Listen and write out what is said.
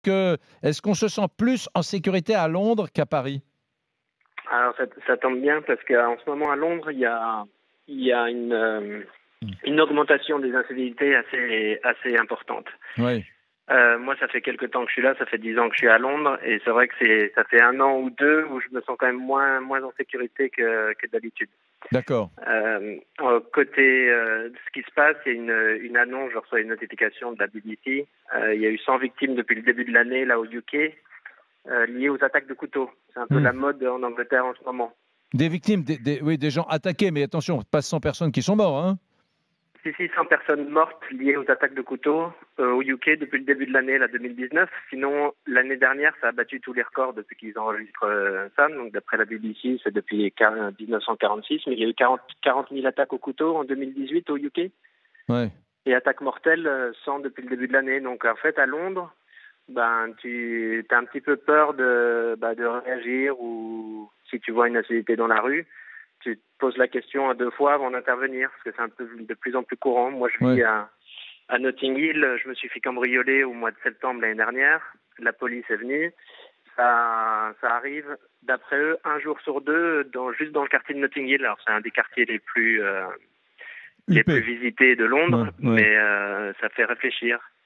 Est-ce qu'on se sent plus en sécurité à Londres qu'à Paris? Alors ça tombe bien parce qu'en ce moment à Londres, il y a une augmentation des incivilités assez importante. Oui. Moi, ça fait quelques temps que je suis là, ça fait 10 ans que je suis à Londres, et c'est vrai que ça fait 1 an ou 2 où je me sens quand même moins en sécurité que d'habitude. D'accord. Côté ce qui se passe, il y a une annonce, je reçois une notification de la BBC. Il y a eu 100 victimes depuis le début de l'année là au UK, liées aux attaques de couteau. C'est un peu la mode en Angleterre en ce moment. Des victimes, oui, des gens attaqués, mais attention, pas 100 personnes qui sont mortes, hein? Si, 100 personnes mortes liées aux attaques de couteau au UK depuis le début de l'année, la 2019. Sinon, l'année dernière, ça a battu tous les records depuis qu'ils enregistrent ça. Donc, d'après la BBC, c'est depuis 1946. Mais il y a eu 40 000 attaques au couteau en 2018 au UK. Ouais. Et attaques mortelles, 100 depuis le début de l'année. Donc, en fait, à Londres, tu as un petit peu peur de réagir, ou si tu vois une insécurité dans la rue, tu te poses la question à 2 fois avant d'intervenir, parce que c'est un peu de plus en plus courant. Moi, je vis à Notting Hill. Je me suis fait cambrioler au mois de septembre l'année dernière. La police est venue. Ça arrive, d'après eux, 1 jour sur 2, juste dans le quartier de Notting Hill. Alors, c'est un des quartiers les plus visités de Londres, mais ça fait réfléchir.